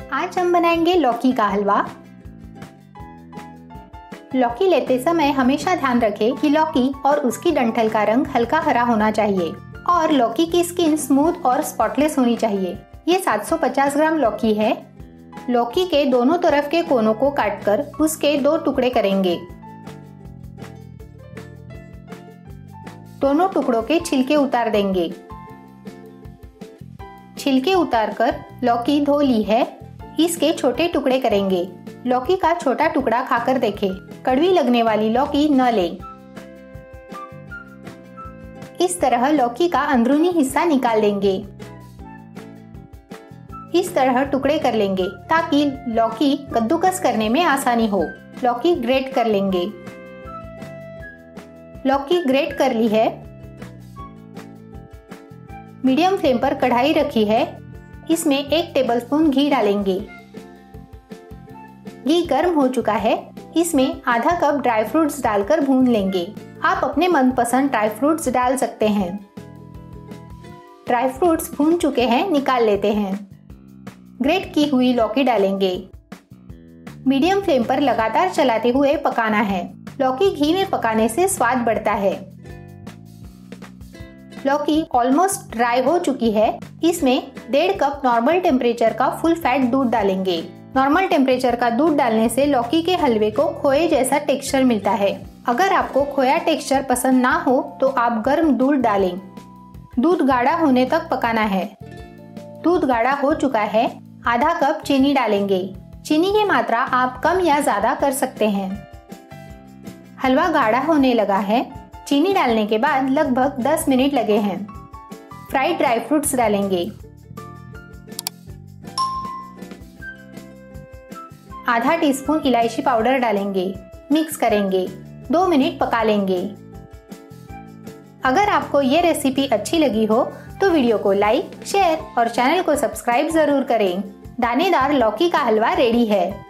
आज हम बनाएंगे लौकी का हलवा। लौकी लेते समय हमेशा ध्यान रखें कि लौकी और उसकी डंठल का रंग हल्का हरा होना चाहिए और लौकी की स्किन स्मूथ और स्पॉटलेस होनी चाहिए। ये 750 ग्राम लौकी है। लौकी के दोनों तरफ के कोनों को काटकर उसके 2 टुकड़े करेंगे। दोनों टुकड़ों के छिलके उतार देंगे। छिलके उतारकर लौकी धो ली है। इसके छोटे टुकड़े करेंगे। लौकी का छोटा टुकड़ा खाकर देखें। कड़वी लगने वाली लौकी न लें। इस तरह लौकी का अंदरूनी हिस्सा निकाल देंगे। इस तरह टुकड़े कर लेंगे ताकि लौकी कद्दूकस करने में आसानी हो। लौकी ग्रेट कर लेंगे। लौकी ग्रेट कर ली है। मीडियम फ्लेम पर कढ़ाई रखी है। इसमें 1 टेबलस्पून घी डालेंगे। घी गर्म हो चुका है। इसमें आधा कप ड्राई फ्रूट्स डालकर भून लेंगे। आप अपने मनपसंद ड्राई फ्रूट्स डाल सकते हैं। ड्राई फ्रूट्स भून चुके हैं, निकाल लेते हैं। ग्रेट की हुई लौकी डालेंगे। मीडियम फ्लेम पर लगातार चलाते हुए पकाना है। लौकी घी में पकाने से स्वाद बढ़ता है। लौकी ऑलमोस्ट ड्राई हो चुकी है। इसमें 1.5 कप नॉर्मल टेम्परेचर का फुल फैट दूध डालेंगे। नॉर्मल टेम्परेचर का दूध डालने से लौकी के हलवे को खोए जैसा टेक्सचर मिलता है। अगर आपको खोया टेक्सचर पसंद ना हो तो आप गर्म दूध डालें। दूध गाढ़ा होने तक पकाना है। दूध गाढ़ा हो चुका है। आधा कप चीनी डालेंगे। चीनी की मात्रा आप कम या ज्यादा कर सकते हैं। हलवा गाढ़ा होने लगा है। चीनी डालने के बाद लगभग 10 मिनट लगे हैं। फ्राइड ड्राई फ्रूट्स डालेंगे। आधा टीस्पून इलायची पाउडर डालेंगे। मिक्स करेंगे। 2 मिनट पका लेंगे। अगर आपको ये रेसिपी अच्छी लगी हो तो वीडियो को लाइक, शेयर और चैनल को सब्सक्राइब जरूर करें। दानेदार लौकी का हलवा रेडी है।